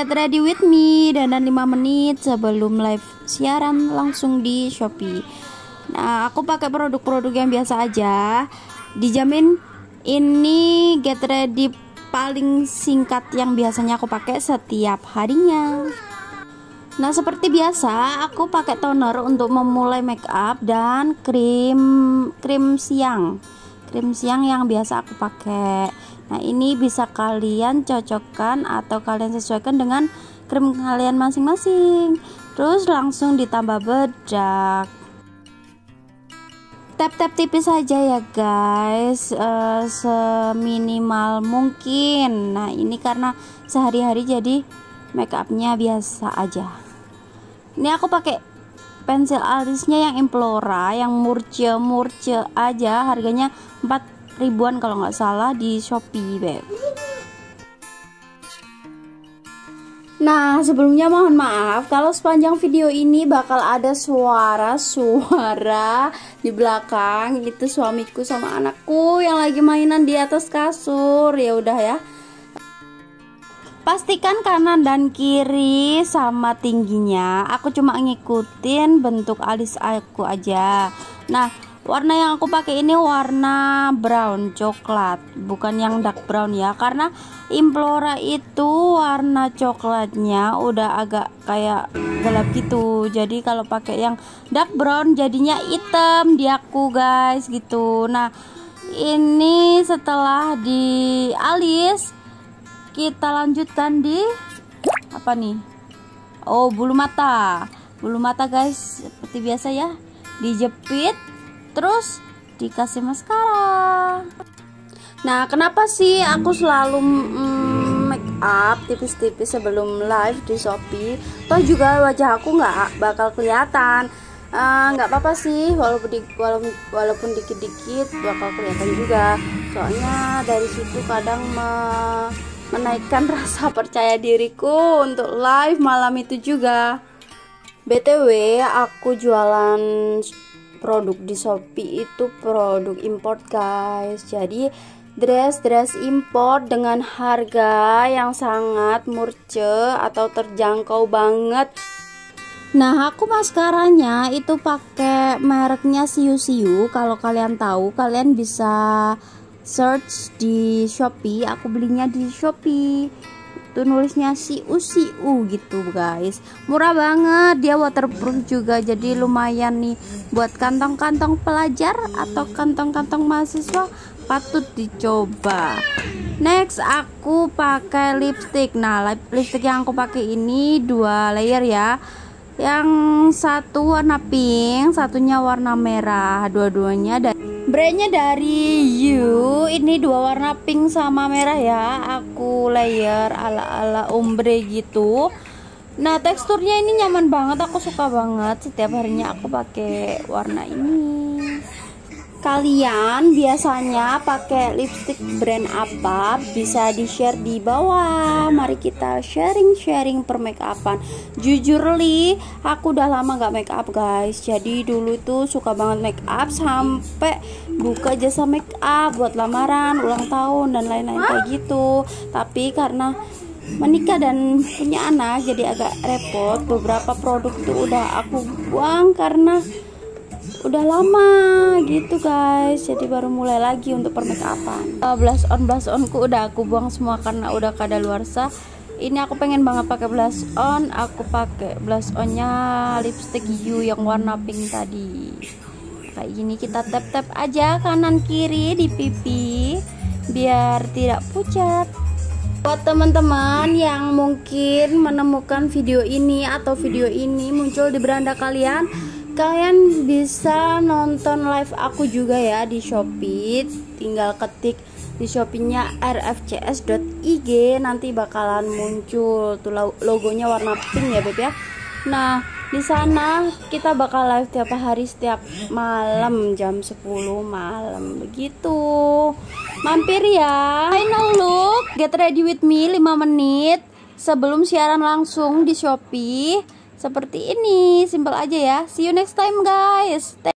Get ready with me, dandan 5 menit sebelum live siaran langsung di Shopee. Nah, aku pakai produk-produk yang biasa aja. Dijamin ini get ready paling singkat yang biasanya aku pakai setiap harinya. Nah, seperti biasa aku pakai toner untuk memulai make up dan krim siang yang biasa aku pakai. Nah, ini bisa kalian cocokkan atau kalian sesuaikan dengan krim kalian masing-masing. Terus langsung ditambah bedak. Tap-tap tipis saja ya guys, seminimal mungkin. Nah, ini karena sehari-hari jadi make upnya biasa aja. Ini aku pakai pensil alisnya yang Implora, yang murce aja, harganya 4 ribuan kalau nggak salah di Shopee, beb. Nah, sebelumnya mohon maaf kalau sepanjang video ini bakal ada suara di belakang. Itu suamiku sama anakku yang lagi mainan di atas kasur. Ya udah ya. Pastikan kanan dan kiri sama tingginya. Aku cuma ngikutin bentuk alis aku aja. Nah, warna yang aku pakai ini warna brown coklat, bukan yang dark brown ya, karena Implora itu warna coklatnya udah agak kayak gelap gitu. Jadi kalau pakai yang dark brown jadinya hitam di aku guys gitu. Nah, ini setelah di alis kita lanjutkan di apa nih? Oh, bulu mata guys, seperti biasa ya, dijepit terus dikasih maskara. Nah, kenapa sih aku selalu make up tipis-tipis sebelum live di Shopee? Toh juga wajah aku nggak bakal kelihatan. Nggak apa-apa sih, walaupun dikit-dikit bakal kelihatan juga. Soalnya dari situ kadang menaikkan rasa percaya diriku untuk live malam itu juga. BTW, aku jualan produk di Shopee itu produk import guys. Jadi dress import dengan harga yang sangat murce atau terjangkau banget. Nah, aku maskaranya itu pakai mereknya Siu. Kalau kalian tahu, kalian bisa search di Shopee. Aku belinya di Shopee. Itu nulisnya Siu gitu guys. Murah banget, dia waterproof juga. Jadi lumayan nih buat kantong-kantong pelajar atau kantong-kantong mahasiswa, patut dicoba. Next aku pakai lipstick. Nah, lipstick yang aku pakai ini 2 layer ya. Yang satu warna pink, satunya warna merah. Dua-duanya brandnya dari You. Ini 2 warna pink sama merah ya. Aku layer ala ombre gitu. Nah, teksturnya ini nyaman banget, aku suka banget. Setiap harinya aku pakai warna ini. Kalian biasanya pakai lipstick brand apa? Bisa di-share di bawah. Mari kita sharing per make upan. Jujur li, aku udah lama gak make up guys. Jadi dulu tuh suka banget make up, sampai buka jasa make up buat lamaran, ulang tahun dan lain-lain kayak gitu. Tapi karena menikah dan punya anak jadi agak repot. Beberapa produk tuh udah aku buang karena udah lama gitu guys. Jadi baru mulai lagi untuk per make upan. Blush onku udah aku buang semua karena udah kadaluarsa. Ini aku pengen banget pakai blush on. Aku pakai blush onnya lipstick You yang warna pink tadi. Kayak gini kita tap aja kanan kiri di pipi biar tidak pucat. Buat teman-teman yang mungkin menemukan video ini atau video ini muncul di beranda kalian, kalian bisa nonton live aku juga ya di Shopee. Tinggal ketik di Shopee-nya rfcs.ig, nanti bakalan muncul tuh logonya warna pink ya beb ya. Nah, di sana kita bakal live tiap hari, setiap malam jam 10 malam begitu. Mampir ya. Final look, get ready with me 5 menit sebelum siaran langsung di Shopee. Seperti ini, simple aja ya. See you next time guys.